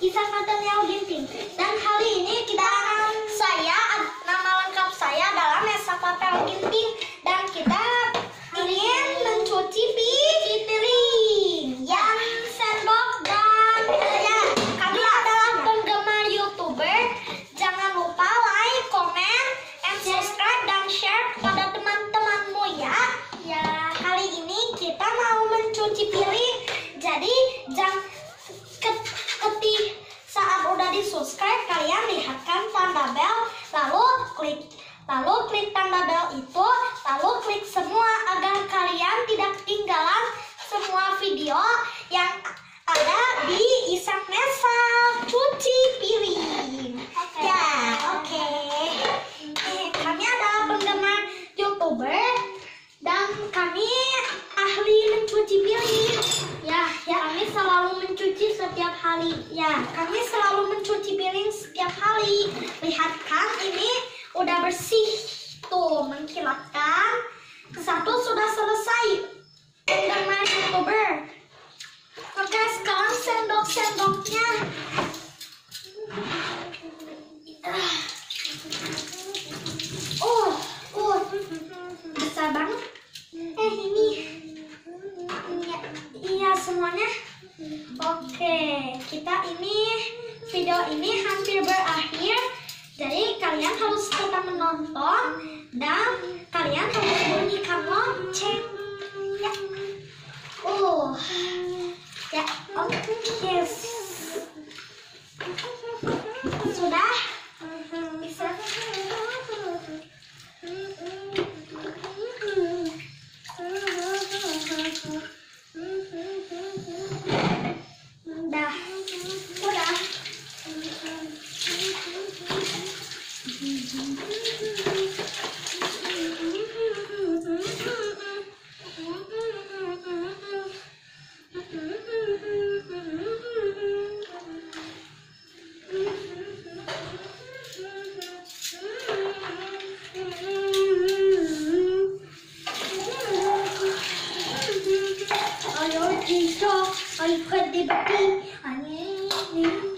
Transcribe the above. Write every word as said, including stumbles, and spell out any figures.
Kisah Nathaniel Ginting. Dan kali ini kita saya nama lengkap saya adalah Nessa Patel Ginting dan kita ingin mencuci piring yang sendok dan ya kami adalah penggemar YouTuber. Jangan lupa like, comment, and subscribe dan share kepada teman-temanmu ya. Ya kali ini kita mau mencuci piring. Jadi jangan ketik saat udah di subscribe kalian lihatkan tanda bel lalu klik lalu klik tanda bel itu lalu klik semua agar kalian tidak ketinggalan semua video yang ada di Isak Nessa cuci piring. Okay. Ya oke okay. eh, kami adalah penggemar YouTuber dan kami ahli mencuci piring. Ya, ya kami selalu mencuci setiap hari. Ya, kami selalu mencuci piring setiap hari. Lihat kan, ini udah bersih. Tuh, mengkilatkan. Satu sudah selesai. Penggemar YouTuber. Oke, sekarang sendok-sendoknya. Oh, oh, besar banget. Eh, ini. Iya semuanya. Oke, kita ini video ini hampir berakhir. Jadi kalian harus tetap menonton dan kalian harus bunyikan lonceng. Ya. Oh. Ya, oke. Okay. Sudah? Bisa. Udah, udah. Ayo, Jisoo, ayo ke di baki. Ani,